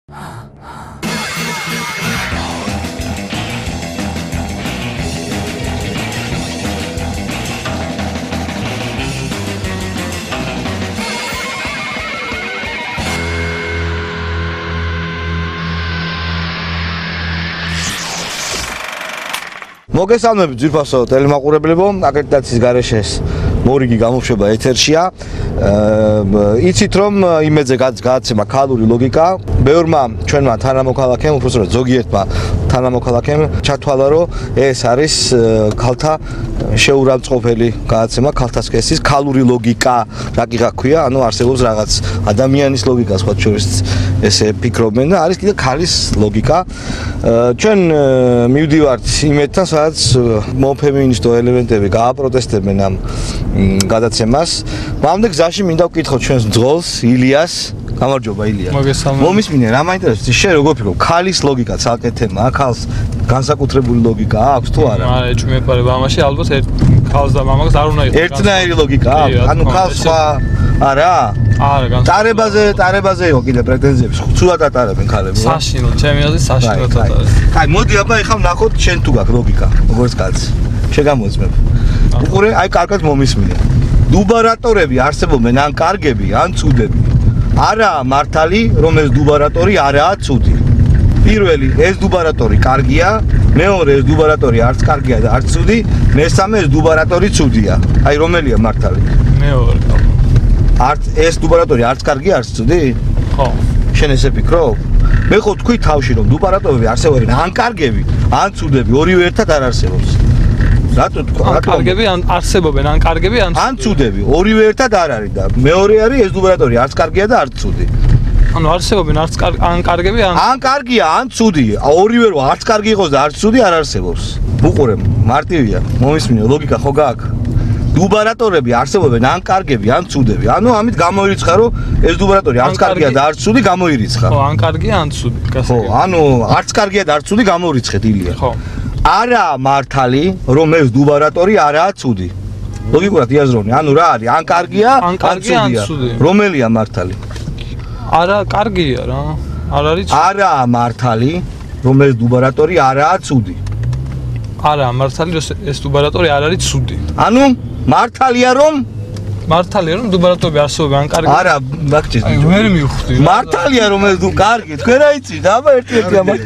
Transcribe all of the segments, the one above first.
მოგესალმებით ძვირფასო ტელემაყურებლებო, აკრედიტაციის გარეშე მორიგი გამოშვება ეთერშია. იცით რომ იმედზე გადაცემა ქალური ლოგიკა. ბევრმა ჩვენმა თანამოქალაქემ, უბრალოდ ზოგიერთმა თანამოქალაქემ ჩათვალა რომ ეს არის ქალთა შეურამწყობელი გადაცემა, ქალთა სქესის ქალური ლოგიკა. რა კი გაქვია, ანუ არსებობს რაღაც ადამიანის ლოგიკა, სხვა შორის ესე ფიქრობენ და არის კიდე ქალის ლოგიკა. ჩვენ მივდივართ იმედთან, სადაც მომფემინისტო ელემენტები გააპროტესტებენ ამ გადაცემას. მამდე გზაში მინდა ვკითხო ჩვენს მძღოლს ილიას. გამარჯობა ილია. მოგესალმებით. მომისმინე, რა მაინტერესებს? შენ როგორ ფიქრობ? ქალის ლოგიკა ცალკე თემაა, ქალს განსაკუთრებული ლოგიკა აქვს თუ არა? არა, ეჭვმეპარება ამაში ალბათ ქალს და მამაკაცს არ უნდა იყოს. ერთნაირი ლოგიკა აქვს? ანუ ქალს სხვა არა? არა, განსაკუთრებული. ტარებაზე იყო კიდე პრეტენზიები. ცუდად ატარებენ ქალები. საშინო, ჩემი აზრით საშინო ატარებს. აი, მოდი აბა ეხლა ვნახოთ შენ თუ გაქვს ლოგიკა, როგორც კაცს. შეგამოწმებ. უყურე, აი კარგად მომისმინე. დუბარატორები არსებობენ ან კარგები, ან ცუდები. არაა მართალი, რომ ეს დუბარატორი არაა ცუდი. პირველი, ეს დუბარატორი კარგია, მეორე, ეს დუბარატორი არც კარგია და არც ცუდი, მესამე, ეს დუბარატორი ცუდია. აი, რომელია მართალი? მეორე. არც ეს დუბარატორი არც კარგია, არც ცუდი? ხო. შენ ესე ფიქრობ? მე ხო თქვი თავში, რომ დუბარატორები არსებობენ ან კარგები, ან ცუდები, ორივე ერთად არ არსებობს. რატო თქვა? ან კარგები, ან არსებობენ, ან კარგები, ან ცუდები, ორივე ერთად არ არის და მეორე არის ეს დუბარატორი არც კარგია და არც ცუდი. ანუ არსებობენ ან კარგები, ან კარგია, ან ცუდი. ორივე რო არც კარგი იყოს და არც ცუდი არ არსებობს. უყურე, მარტივია. მომისმინე, ლოგიკა ხო გაქვს? დუბარატორები არსებობენ ან კარგები, ან ცუდები. ანუ ამით გამოირიცხა, რომ ეს დუბარატორი არც კარგია და არც ცუდი გამოირიცხა. ხო, ან კარგია, ან ცუდი. ხო, ანუ არც კარგია და არც ცუდი გამოირიცხეთ ილია. ხო. არაა მართალი, რომ ეს დუბარატორი არაა ცუდი. ლოგიკურად იაზროვნე, ანუ რა არის? ან კარგია, ან ცუდია. რომელია მართალი? არა, კარგია რა. არ არის ცუდი. არაა მართალი, რომ ეს დუბარატორი არაა ცუდი. არა, მართალი, რომ ეს დუბარატორი არ არის ცუდი. ანუ მართალია რომ დუბარატორები არსებობენ ან კარგი. არა, მაგჭის. აი, ვერ მივხვდი. მართალია რომ ეს კარგი, თქვენ რა იცით? აბა ერთი ამას.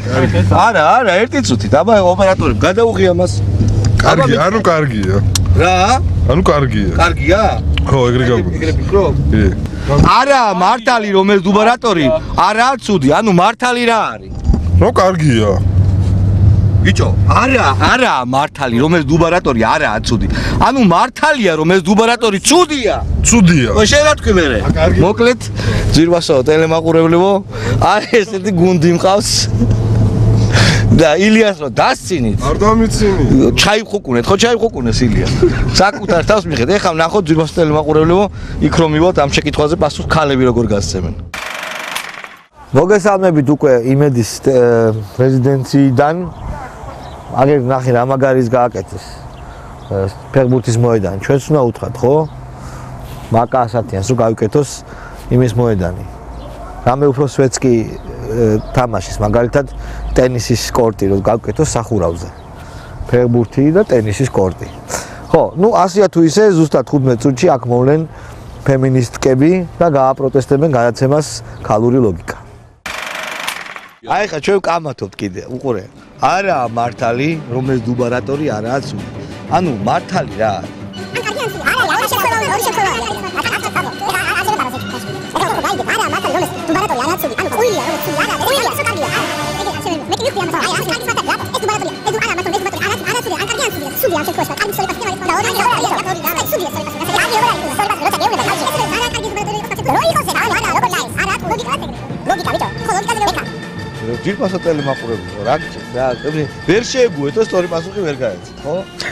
არა, ერთი წუთით. აბა ოპერატორები გადაუღია მას. კარგი, ანუ კარგია. რა? ანუ კარგია. კარგია? ხო, ეგრე გაგვი. ეგრე ფიქრობ? კი. არაა მართალი რომ ეს დუბარატორი არაა ცუდი, ანუ მართალი რა არის? რო კარგია. ბიჭო, არაა მართალი რომ ეს დუბარატორი არაა ცუდი. ანუ მართალია რომ ეს დუბარატორი ცუდია. ცუდია. შენ რა თქვი მერე? მოკლედ, ძვირფასო ტელემაყურებლებო, აი ესეთი გუნდი მყავს. და ილიას რო დასცინით. არ დამიცინი. ჩაიხუკუნეთ, ხო ჩაიხუკუნეს ილია. საკუთარ თავს მიხეთ. ეხლა ვნახოთ ძვირფასო ტელემაყურებლებო, იქ რომ მივოთ ამ შეკითხვაზე პასუხს ქალები როგორ გასცემენ. მოგესალმებით უკვე იმედის პრეზიდენციიდან. აგერ ნახე რა მაგარის გააკეთეს ფეხბურთის მოედანი. ჩვენც უნდა უთხრათ, ხო? მაკა ასათიანს რომ გავიკეთოს იმის მოედანი. რამე უფრო სვეტსკი თამაშის, მაგალითად ტენისის კორტი რომ გავიკეთოს სახურავზე. ფეხბურთი და ტენისის კორტი. ხო, ნუ ასია თუ ისე ზუსტად 15 წუთში აქ მოვლენ ფემინისტკები და გააპროტესტებენ გადაცემას ქალური ლოგიკა. აი ხა ჩვენ ვკამათობთ კიდე, უყურე. არაა მართალი, რომ ეს დუბარატორი არაა ცუდი. ანუ მართალი რა არის? ძვირფასო ტელემაყურებლებო, რა გჭირთ რა? ვერ შეეგუეთო სწორი პასუხი ვერ გაეცით, ხო?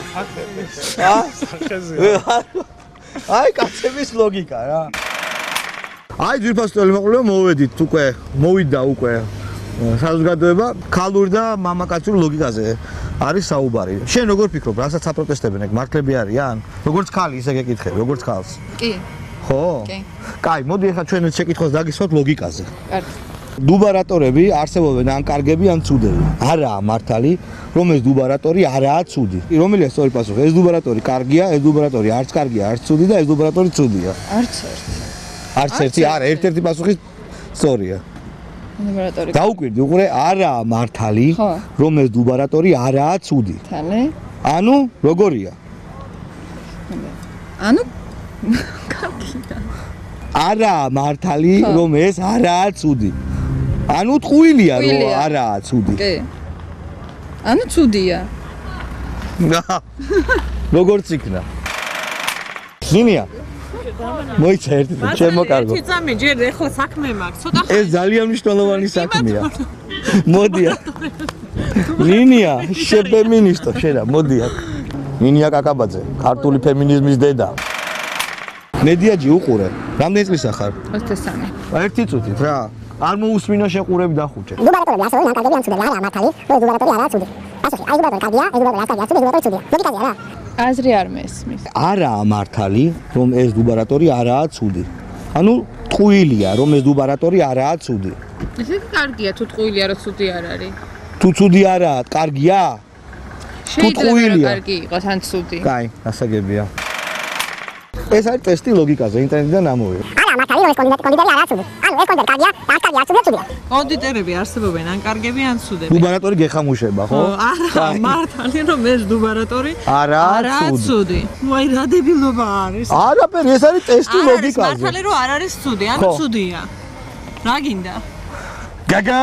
აი, კაცების ლოგიკა რა. აი, ძვირფასო ტელემაყურებლებო, მოვედით მოვიდა უკვე საზოგადოება ქალური და მამაკაცური ლოგიკაზე არის საუბარი. შენ როგორ ფიქრობ, რასაც აპროტესტებენ, ეგ მართლები არიან? როგორც ქალი ისე გეკითხები, როგორც ქალს? კი. ხო? კი. კაი, მოდი ახლა ჩვენ შეკითხვას დაგისვათ ლოგიკაზე. კარგი. დუბარატორები არსებობენ ან კარგები ან ცუდები. არაა მართალი, რომ ეს დუბარატორი არაა ცუდი. რომელია სწორი პასუხი? ეს დუბარატორი კარგია, ეს დუბარატორი არც კარგია, არც ცუდი და ეს დუბარატორი ცუდია. არც ერთი. არც ერთი, არა, ერთ-ერთი პასუხი სწორია. დუბარატორი. დაუკვირდი, უყურე, არაა მართალი, ხო. რომ ეს დუბარატორი არაა ცუდი. თანე. ანუ როგორია? ანუ კარგია. არაა მართალი, რომ ეს არაა ცუდი. ანუ ტყუილია, რომ ტყუილია. არაა ცუდი. კი. ანუ ცუდია. როგორც იქნა? ნინია. მოიცა ერთი ჩემო კარგო. ერთი წამი ჯერ ეხლა საქმე მაქვს, ცოტა ეს ძალიან მნიშვნელოვანი საქმეა. მოდია. ნინია, შეფემინისტო შედა, მოდია. ნინია კაკაბაძე, ქართული ფემინიზმის დედა. მედიაჯი უყურე. რამდენი წლისა ხარ? 23. ერთი წუთით რა. არ მოусმინო შეყურები და ხუჭე. დუბარატორები ასოდნენ ან კარგები ან ცუდები, არაა მართალი, რომ დუბარატორი არაა ცუდი. პასუხი, აი დუბარატორი კარგია, ეს დუბარატორი არ კარგია, ცუდი, დუბარატორი ცუდია. ლოგიკაზე არა? აზრი არ მესმის. არაა მართალი, რომ ეს დუბარატორი არაა ცუდი. ანუ ტყუილია, რომ ეს დუბარატორი არაა ცუდი. ესე იგი კარგია თუ ტყუილია რომ ცუდი არ არის. თუ ცუდი არაა, კარგია? შეიძლება რომ ტყუილია. კარგი იყოს ან ცუდი. კაი, ასაგებია. ეს არის ტესტი ლოგიკაზე, ინტერნეტიდან ამოვიდა. არაა მართალი, რომ ეს კონდიტერი არაა ცუდი. ანუ ეს კონდიტერი კარგია, არც კარგია, არც ცუდია. კონდიტერები არსებობენ ან კარგები ან ცუდები. დუბარატორი გეხამუშება, ხო? არა, მართალი რომ ეს დუბარატორი არაა ცუდი. ვაი, რა დებილობა არის. არაფერი, ეს არის ტესტი არ არის ლოგიკაზე. მართალი რომ არ არის ცუდი, ანუ ხო. ცუდია. რა გინდა? გაგა!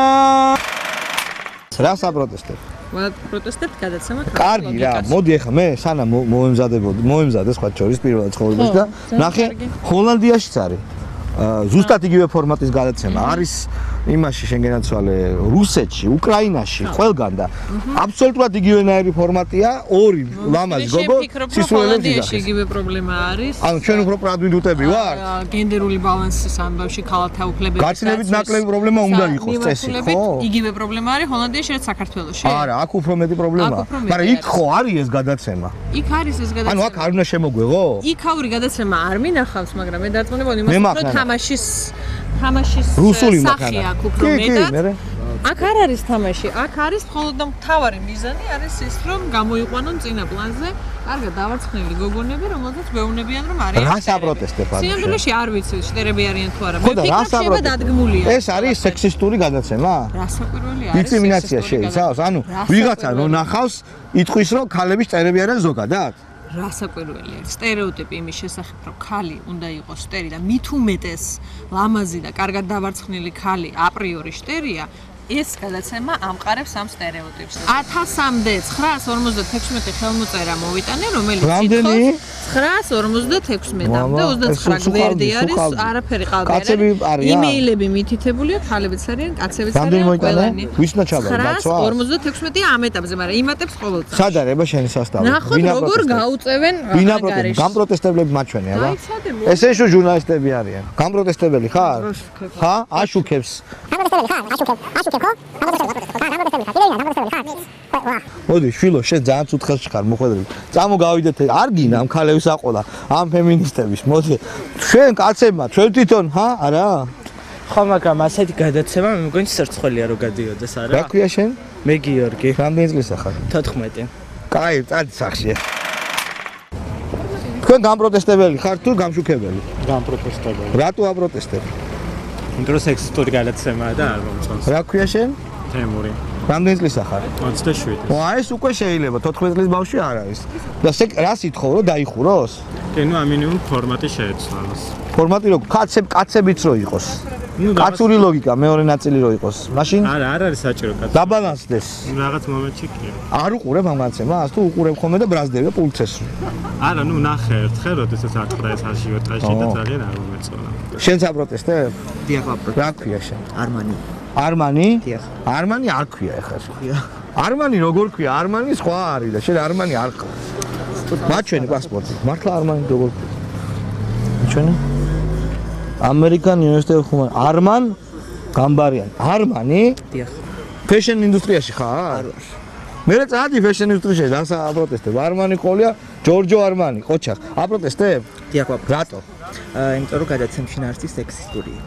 რა საპროტესტო? პროტესტებთ გადაცემა კარგი რა, მოდი ახლა მე სანამ მოემზადე სხვა შორის პირველად ცხოვრებაში და ნახე ჰოლანდიაშიც არის. ზუსტად იგივე ფორმატის გადაცემა არის იმაში შენ გენაცვალე რუსეთში, უკრაინაში, ყველგან და აბსოლუტურად იგივენაირი ფორმატია, ორი ლამაზ გოგო სისულელებს სისულელებში იღებს. იგივე პრობლემა არის. ანუ ჩვენ უფრო პრადვიდუტები ვართ? გენდერული ბალანსის ამბავში ქალთა უფლებების გაცილებით ნაკლები პრობლემა უნდა იყოს წესი, ხო? იგივე პრობლემა არის ჰოლანდიაში და საქართველოში. არა, აქ უფრო მეტი პრობლემაა. აქ უფრო მეტი მაგრამ იქ არის. ხო არის ეს გადაცემა? იქ არის ეს ანუ გადაცემა. აქ არ უნდა შემოგვეღო? იქაური გადაცემა არ მინახავს, მაგრამ მე დარწმუნებული მე იმას მაქვს, რომ არა. თამაშის რუსული სახი მაქვს, არა. აქვს უფრო კი, მეტად. მერე. აქ არ არის თამაში, აქ არის მხოლოდ და მთავარი მიზანი არის ის, რომ გამოიყვანონ წინა პლანზე კარგად დავარცხნილი გოგონები, რომელთაც მეუბნებიან, რომ არიან. რა საპროტესტებ არის? სინამდვილეში არ ვიცი, შტერები არიან თუ არა. ხო და რა ფიქრობ, შეიძლება საპროტესტებ? დადგმულია. ეს არის სექსისტური გადაცემა? რასაკვირველი არის? დისკრიმინაცია სექსისტური შეიცავს? ანუ გადაცემა. ვიღაცა რო ნახავს, იტყვის რომ ქალების წერები არიან ზოგადად? რასაკვირველი არის სტერეოტიპი იმის შესახებ, რომ ქალი უნდა იყოს შტერი და მით უმეტეს ლამაზი და კარგად დავარცხნილი ქალი აპრიორი შტერია. ეს გადაცემა ამყარებს ამ სტერეოტიპს. 1000-მდე 956 ხელმოწერა მოვიტანე, რომელიც რამდენი? 956-მდე 29 გვერდი არის, არაფერი ყალბი არ კაცები არის. არიან? იმეილები მითითებულია, ქალებიც არიან, კაცებიც რამდენი არიან, მოიტანე? ყველანი. ვის უნდა ჩაბარო, დაცვას? 956 ამ ეტაპზე, მაგრამ იმატებს ყოველწლიურად. სად არის ება შენი სასტავი? ნახოთ როგორ გაუწევენ ვინ აღარ აპროტესტებს? გარეშე. გამპროტესტებლები მაჩვენია, რა? დაიცადე, ესე შუ ჟურნალისტები არიან. გამპროტესტებელი ხარ? ხა? აშუქებს. გამოდესტებელი ხარ? აშუქებ ხო? გამოდესტებელი ხარ? გამოდესტებელი ხარ? მოდი, შვილო, შენ ძალიან ცუდ ხელში ხარ, მოხვედრით. წამო გავიდეთ, არ გინა ამ ქალების აყოლა, ამ ფემინისტების. მოდი. შენ კაცებმა, ჩვენ თვითონ, ჰა? არა? ხო, მაგრამ ასეთი გადაცემა მე მგონი სერცხველია რომ გადიოდეს, არა? რა ქვია შენ? მე გიორგი, რამდენი წლისა ხარ? 14. კაი, წადი სახში. თქვენ გამპროტესტებელი ხართ თუ გამშუქებელი? გამპროტესტებული. რატო აპროტესტებ? იმიტომ რომ სექსისტური გადაცემაა და არ მომწონს. რა ქვია შენ? თემური. რამდენი წლისა ხარ? 27. აი ეს უკვე შეიძლება 14 წლის ბავშვი არ არის. და რა სიტყვა რომ დაიხუროს? კი, ნუ ამინიმუმ ფორმატი შეეცვალოს. ფორმატი რო კაცებიც რო იყოს. კაცური ლოგიკა მეორე ნაწილი რო იყოს. მაშინ არა, არ არის საჭირო კაცი. დაბალანსდეს. რაღაც მომენტში კი. არ უყურებ ამ განცემას? თუ უყურებ ხოლმე და ბრაზდები პულცეს. არა, ნუ ნახე ერთხელ, როდესაც აკვრა ეს აჟიოტაჟი და ძალიან არ მომეწონა. შენ საპროტესტებ? დიახ, აპროტესტებ. რა ქვია შენ? არმანი. არმანი? დიახ. არმანი არ ქვია ეხლა. ქვია. არმანი როგორ ქვია? არმანი სხვა არის და შენ არმანი არ ხარ. მაჩვენე პასპორტი. მართლა არმანი როგორ ქვია? მაჩვენე? American University of Human არმან გამბარიანი. არმანი? დიახ. ფეშენ ინდუსტრიაში ხარ? მე წადი ფეშენ ინდუსტრიაში და აპროტესტებ. არმანი ყოლია ჯორჯო არმანი, ყოჩახ. აპროტესტებ? დიახ, აპროტესტებ. რატო? იმიტომ რომ გადაცემში არ არის სექსისტური.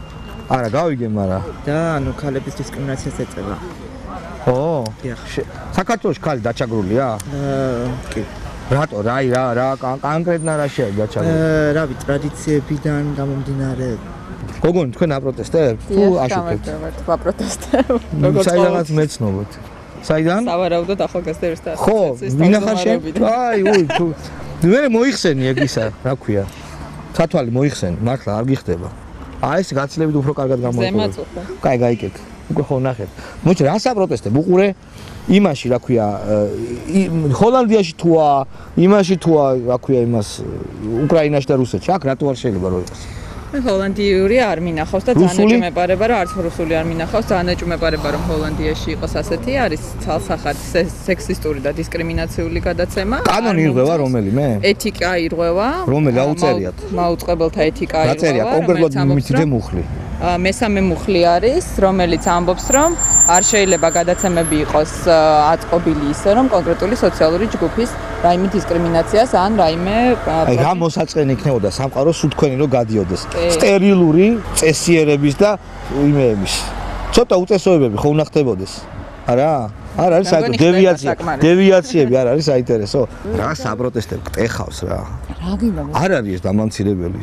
არა, გავიგე, მაგრამ. და ანუ ქალების დისკრიმინაციას ეწევა. ხო? დიახ. საქართველოს ქალი დაჩაგრულია? კი. რატო? რა კონკრეტნა რა შეიძლება დაჩაგრული? რავი, ტრადიციებიდან გამომდინარე. გოგონი, თქვენ აპროტესტებთ? თუ აშუქებთ? ვაპროტესტებ. საიდანაც მეცნობოთ. საიდან? სავარაუდოდ ახალგაზრდებთან. ხო, ვინახარ შენ? თუ მე მოიხსენი ეგ ისა, რა ქვია? სათვალი მოიხსენი, მართლა არ გიხდება. ეს გაცილებით უფრო კარგად გამოიყურება. ზემაწუხო. კაი, გაიგეთ. უკვე ხო ნახეთ. მოიჭრე, რა საპროტესტებ? უყურე იმაში, რა ქვია, ჰოლანდიაში თუა, იმაში თუა, რა ქვია, იმას უკრაინაში და რუსეთში. აქ რატო არ შეიძლება რომ იყოს? მე ჰოლანდიური არ მინახავს და ძალიან ეჭვმეპარება რომ არც რუსული არ მინახავს, ძალიან ეჭვმეპარება რომ ჰოლანდიაში იყოს ასეთი, არის ცალსახად სექსისტური და დისკრიმინაციული გადაცემა. კანონი ირღვევა რომელიმე? ეთიკა ირღვევა. რომელი აუწერიათ? მაუწყებელთა ეთიკა ირღვევა. დაწერია კონკრეტულად მითიდე მუხლი. მესამე მუხლი არის, რომელიც ამბობს, რომ არ შეიძლება გადაცემები იყოს აწყობილი ისე, რომ კონკრეტული სოციალური ჯგუფის რაიმე დისკრიმინაციას ან რაიმე აი რა მოსაწყენი იქნებოდა სამყაროს სულ თქვენი რომ გადიოდეს სტერილური წესიერების და იმეების ცოტა უწესოებები ხო უნდა ხდებოდეს არა არ არის საერთო დევიაციები არ არის საინტერესო რა საპროტესტებ კტეხავს რა არ არის ეს დამამცირებელი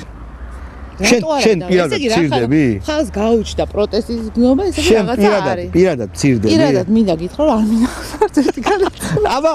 შენ პირადად ცირდები? ხალხს გაუჩნდა პროტესტის გნობა, ესე რაღაცა არის. პირადად ცირდები? პირადად მინდა გითხრა, რომ არ მინახავს არც ერთი გადაცემა. აბა,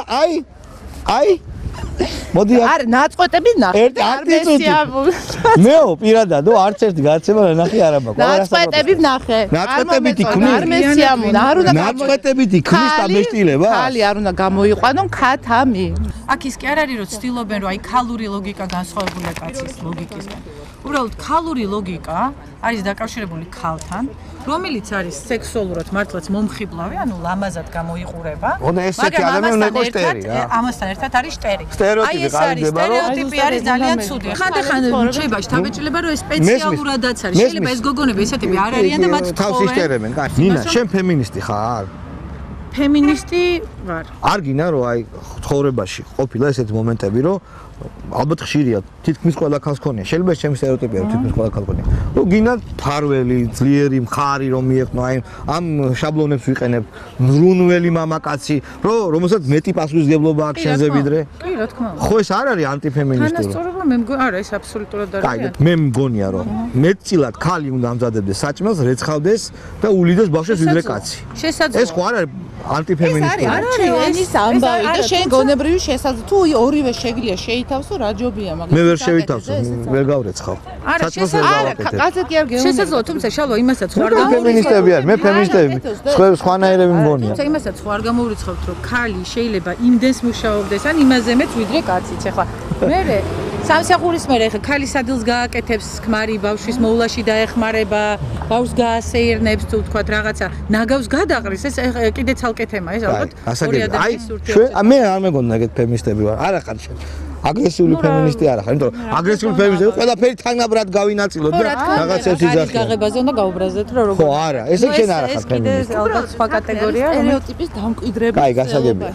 აი. მოდი არ ნაწყვეტები ნახე. არ მესიამული. მეო პირადადო არც ერთი გადაცემა ნახე არ მაქვს. ნაწყვეტები ნახე. ნაწყვეტებითი ქმნის. არ მესიამული. არ უნდა ნაწყვეტებითი ქმნის და მეშტილება? ხალი არ უნდა გამოიყვანონ ქათამი. აქ ის კი არ არის რომ ცდილობენ რომ აი ქალური ლოგიკა განსხვავებულია კაცის ლოგიკისგან. უბრალოდ ქალური ლოგიკა არის დაკავშირებული ქალთან, რომელიც არის სექსუალურად მართლაც მომხიბლავი, ანუ ლამაზად გამოიყურება. უნდა ესეთი ადამიანი უნდა იყოს შტერი რა. ამასთან ერთად არის შტერი. სტერეოტიპი ყალიბდება რომ სტერეოტიპი არის ძალიან ცუდი. ხანდახან შეიძლება შთაბეჭდილება რომ ეს სპეციალურადაც არის. შეიძლება ეს გოგონები ესეთები არ არიან და მათ თავს იშტერებენ. ნინა, შენ ფემინისტი ხარ? ფემინისტი ვარ. არ გინდა რომ აი ცხოვრებაში ყოფილა ესეთი მომენტები რომ ალბათ ხშირია თითქმის ყველა ქალს ქონია შეიძლება ჩემი სტერეოტიპია რომ თითქმის ყველა ქალს ქონია რომ გინდა ფარველი ძლიერი მხარი რომ მიეყნო აი ამ შაბლონებს ვიყენებ მრუნველი მამაკაცი რომელსაც მეტი პასუხისმგებლობა აქვს შენზე ვიდრე კი რა თქმა უნდა ხო ეს არ არის ანტიფემინისტური თანასწორობა მე მგონია არა ეს აბსოლუტურად არ არის მე მგონია რომ მეტწილად ქალი უნდა ამზადებდეს საჭმელს რეცხავდეს და ულიდეს ბავშვებს ვიდრე კაცი ეს ხო არ არის ანტიფემინისტური არ არის ეს ამბავი და შენ გონებრივი შესაძლო თუ ორივე შეგიძლია შეითავსო რა ჯობია მაგრამ მე ვერ შევითავსო ვერ გავრეცხავ საჭმელს ვერ გავაკეთებ კაცეთი არ გეუბნება შესაძლოა თუმცა შალვა იმასაც ხო არ ფემინისტები არის მე ფემინისტები სხვანაირები მგონია თუმცა იმასაც ხო არ გამოვრიცხავთ რომ ქალი შეიძლება იმდენს მუშაობდეს ან იმაზე მეც ვიდრე კაციც ეხლა მერე სამსახურის მერე ეხლა ქალი სადილს გააკეთებს ქმარი ბავშვის მოვლაში დაეხმარება ბავშვს გაასეირნებს თუ თქვა რაღაცა ნაგავს გადაყრის ეს კიდე ცალკე თემა ეს ალბათ ორი ადამიანის ურთიერთობა მე არ მეგონა ეგეთ ფემინისტები ვარ არა ხარ შენ აგრესიული ფემინისტი არა ხარ იმიტომ რომ აგრესიული ფემინისტები ყველაფერი თანაბრად გავინაწილოთ და რაღაცებს იძახიან გაღებაზე უნდა გაუბრაზდეთ რომ როგორ ხო არა ესე შენ არა ხარ ფემინისტი ეს ალბათ სხვა კატეგორია სტერეოტიპის დამკვიდრება კაი გასაგებია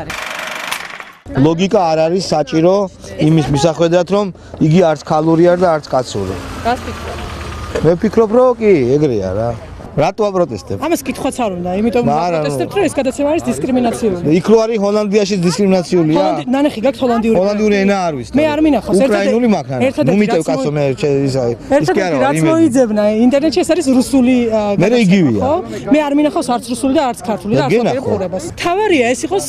ლოგიკა არ არის საჭირო იმის მისახვედრად რომ იგი არც ქალური არ და არც კაცური რას ფიქრობ მე ვფიქრობ რომ კი ეგრეა რა რატო აპროტესტებ? ამას კითხვაც არ უნდა, იმიტომ რომ აპროტესტებთ, რომ ეს გადაცემა არის დისკრიმინაციული. იქ რო არის ჰოლანდიაში დისკრიმინაციულია? ნანახი გაქვს ჰოლანდიური. ჰოლანდიური ენა არ ვიცი. მე არ მინახავს. უკრაინული მაქვს. ნუ მიწევ კაცო მე ის კი არა. რაც მოიძებნა ინტერნეტში ეს არის რუსული მე იგივეა. ხო? მე არ მინახავს არც რუსული და არც ქართული და არც ოქროს ყურებას. თავარია ეს იყოს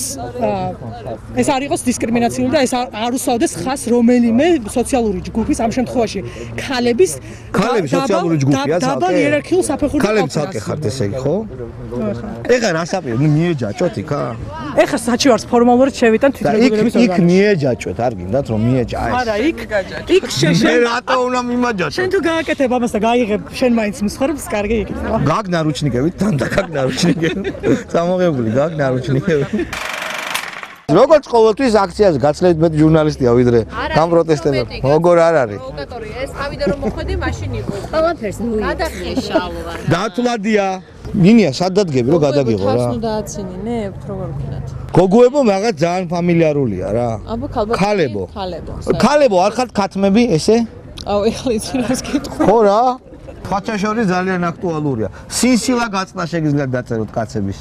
ეს არ იყოს დისკრიმინაციული და ეს არ უსაუდეს ხას რომელიმე სოციალური ჯგუფის ამ შემთხვევაში ქალების სოციალური ჯგუფია ცალკე. დაბალ იერარქიულ საფეხურზე ცალკე ხართ ესე იგი ხო? ეხა რა საპირე, ნუ მიეჯაჭოთ იქა? ეხა საჩივარს ფორმალურად შევიტან თვითმეგობრების ორგანიზმში. იქ მიეჯაჭოთ, არ გინდათ რომ მიეჯა ეს? არა, იქ შენ რატო უნდა მიმაჯაჭო? შენ თუ გააკეთებ ამას და გაიღებ შენ მაინც მსხვერპლს, კარგი იქნება. გაგ ნარუჩნიკებით, გაგ ნარუჩნიკები. სამოღებული გაგ ნარუჩნიკები. როგორც ყოველთვის აქციაზე გაცილებით მეტი ჟურნალისტია ვიდრე ამ პროტესტებთან. როგორ არ არის? პროვოკატორია ეს თავიდან რომ მოხვედი მაშინ იყო. ყველაფერს ნუ გადახეშალვა. დათვლადია. ნინია სად დადგები რომ გადაგიღო რა? თავს ნუ დააცინინებთ როგორ ვქნათ. გოგოებო მაგაც ძალიან ფამილიარულია რა. აბა ქალებო. ქალებო. ქალებო არ ხართ ქათმები ესე? აუ ეხლა იცი რას კითხო. ხო რა? თქვათა შორის ძალიან აქტუალურია. სინსილა გაწნა შეგიძლიათ დაწეროთ კაცების.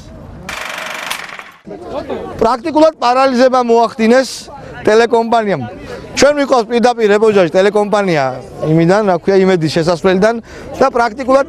პრაქტიკულად პარალიზება მოახდინეს ტელეკომპანიამ. ჩვენ ვიყავს პირდაპირ რეპორტაჟი ტელეკომპანია იმიდან, რა ქვია, იმედის შესასვლელიდან და პრაქტიკულად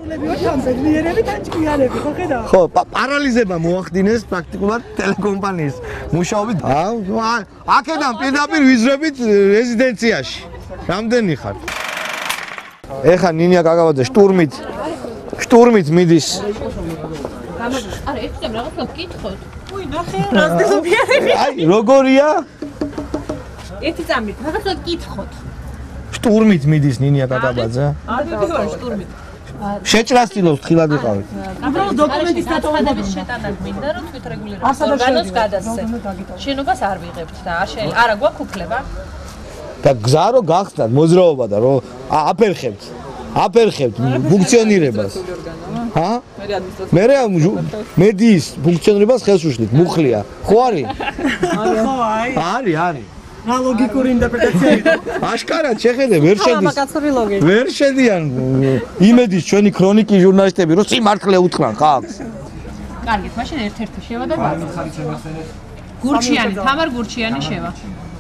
ხო, პარალიზება მოახდინეს პრაქტიკულად ტელეკომპანიის მუშაობით. აქედან პირდაპირ ვიზრებით რეზიდენციაში. რამდენი ხარ? ეხა ნინია კაკაბაძე შტურმით მიდის. არა, ეხლა რაღაცა გკითხოთ. უი, ნახე, რასდელობიარები. აი, როგორია? ერთი წამით, რაღაცა გკითხოთ. შტურმით მიდის ნინია კაკაბაძე. არ მივიდივარ შტურმით. შეჭრას ცდილობს თხილად იყავით. უბრალოდ დოკუმენტის დაწესებების შეტანა გვინდა, რომ თვითრეგულირების ორგანოს გადასცე. შენობას არ ვიღებთ და არა გვაქვს უფლება. და გზა რო გახსნათ მოძრაობა და რო აფერხებთ ფუნქციონირებას. ჰა? მე მედიის ფუნქციონირებას ხელს უშლით, მუხლია. ხო არის? ხო, აი. არის. რა ლოგიკური ინტერპრეტაცია იყო? აშკარად შეხედე, ვერ შედის. მაკაცური ლოგიკა. ვერ შედიან იმედის ჩვენი ქრონიკის ჟურნალისტები, რომ სიმართლე უთხრან ხალხს. კარგით, მაშინ ერთ-ერთი შევა და გურჩიანი, თამარ გურჩიანი შევა.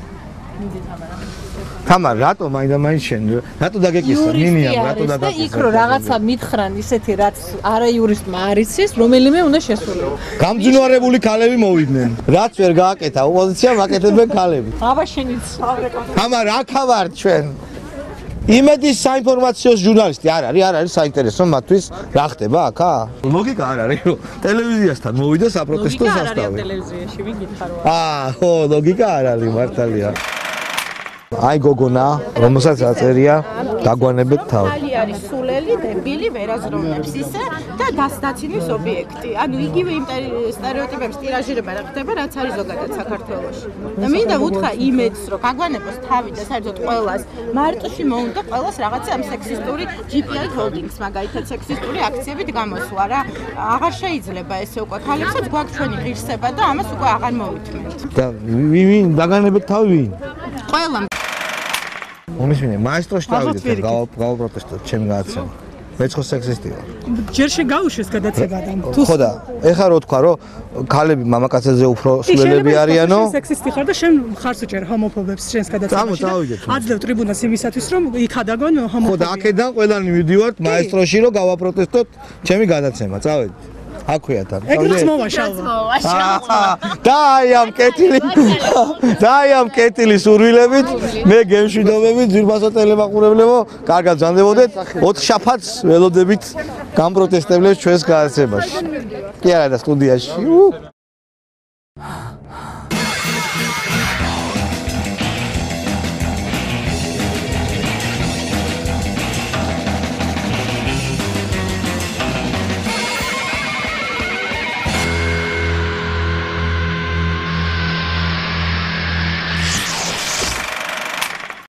თამარ, რატო მაინდა-მაინც შენ? რატო დაგეკისრა? ნინიამ, რატო დაგეკისრა? იქ რო რაღაცა მითხრან ისეთი, რაც არა იურისტმა არ იცის, რომელიმე უნდა შესულიყო. გამძინვარებული ქალები მოვიდნენ. რაც ვერ გააკეთა ოპოზიციამ, აკეთებენ ქალები. აბა შენიც. თამარ, აქა ვარ ჩვენ. იმედის საინფორმაციო ჟურნალისტი არ არის საინტერესო მათთვის რა ხდება აქა? ლოგიკა არ არის, რომ ტელევიზიასთან მოვიდა საპროტესტო ლოგიკა არ სასტავი. არის ტელევიზიაში, ვიგითხარო. ხო, ლოგიკა არ არის მართალია. აი გოგონა, რომელსაც აწერია, დაგვანებეთ თავი. ხალი არის სულელი, დებილი, ვერაზროვნებს ისე და დასდაცინის ობიექტი. ანუ იგივე იმ სტერეოტიპების ტირაჟირება რა ხდება, რაც არის ზოგადად საქართველოში. და მინდა უთხრა იმედს, რომ გაგვანებოს თავი და საერთოდ ყველას მარტოში მოუნდა ყველას რაღაცა ამ სექსისტური GPI Holdings მაგალითად სექსისტური აქციებით გამოსვლა რა. აღარ შეიძლება ესე უკვე ქალებსაც გვაქვს ჩვენი ღირსება და ამას უკვე აღარ მოვითმენთ. და ვინ დაგანებეთ თავი ვინ? ყველა მომისმინე, მაესტროში დავიდეთ და გავაპროტესტოთ ჩემი გადაცემა. მეც ხო სექსისტი ვარ. ჯერ შეგაუშვეს გადაცემადან. ხო და ეხლა რო თქვა, რომ ქალები მამაკაცებზე უფრო სულელები არიანო? სექსისტი ხარ და შენ ხარს უჭერ ჰომოფობებს შენს გადაცემაში. აძლევ ტრიბუნას იმისათვის, რომ იქ ადაგონ ჰომოფობია. ხო და აქედან ყველანი მივდივართ მაესტროში, რომ გავაპროტესტოთ ჩემი გადაცემა. წავედით. აქვეა თან. ეგრეც მოვაშალვა. და აი ამ კეთილი სურვილებით მე გემშვიდობებით ძვირფასო ტელემაყურებლებო, კარგად ბრძანდებოდეთ, 4 შაბათს ველოდებით გამპროტესტებლებს ჩვენს გადაცემაში. კი არა და სტუდიაში.